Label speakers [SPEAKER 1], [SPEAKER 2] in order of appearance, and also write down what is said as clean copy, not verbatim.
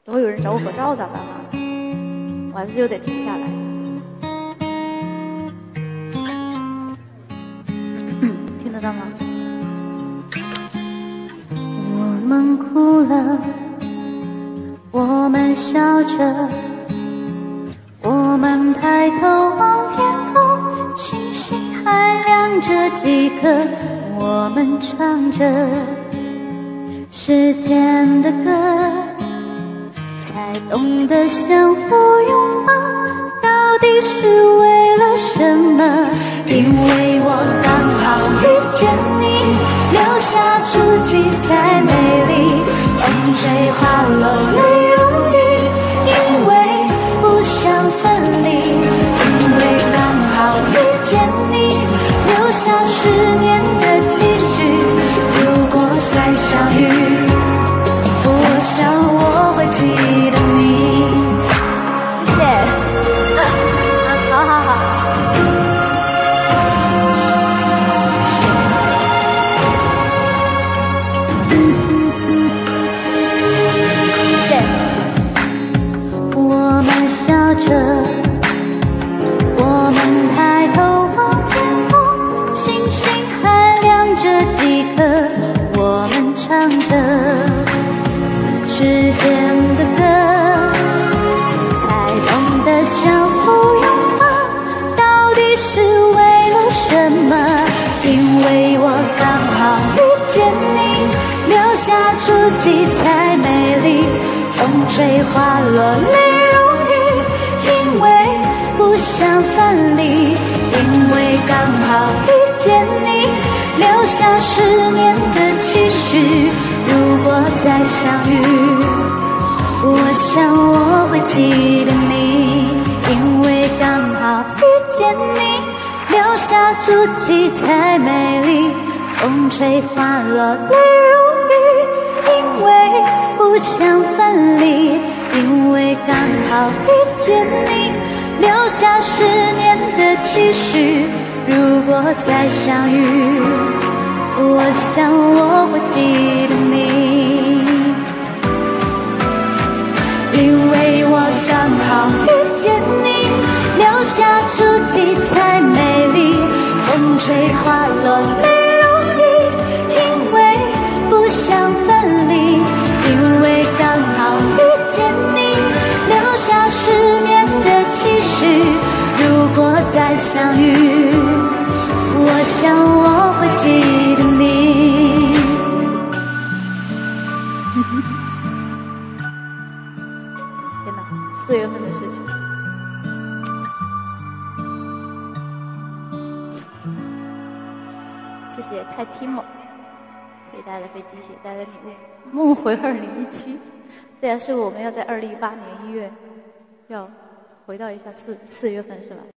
[SPEAKER 1] 如果有人找我合照咋办啊？我还不是又得停下来。听得到吗？
[SPEAKER 2] 我们哭了，我们笑着，我们抬头望天空，星星还亮着几颗，我们唱着时间的歌，才懂得相互拥抱，到底是为了什么？因为我刚好遇见你，留下足迹才美丽，风吹花落泪如雨，因为不想分离，因为刚好遇见你，留下10年的期许，如果再相遇，我想我会记得你。
[SPEAKER 1] 谢谢。好好好。
[SPEAKER 2] 我们笑着，我们抬头望天空，星星还亮着几颗，我们唱着时间的歌，才懂得相互拥抱，到底是为了什么？因为我刚好遇见你，留下足迹才美丽，风吹花落泪如雨，因为不想分离，因为刚好遇见你，留下10年的期许，如果再相遇，我想我会记得你，因为刚好遇见你，留下足迹才美丽，风吹花落泪如雨，因为不想分离，因为刚好遇见你，留下10年的期许，如果再相遇，我想我会记得你，因为我刚好遇见你，留下足迹才美丽，风吹花落泪如雨，因为不想分离，因为刚好遇见你，留下10年的期许，如果再相遇，我想我会记得你。
[SPEAKER 1] 天哪，4月份的事情。谢谢太 Timo， 谢谢大家的飞机，谢谢大家的礼物。梦回2017，这也是我们要在2018年1月要回到一下4月份是吧？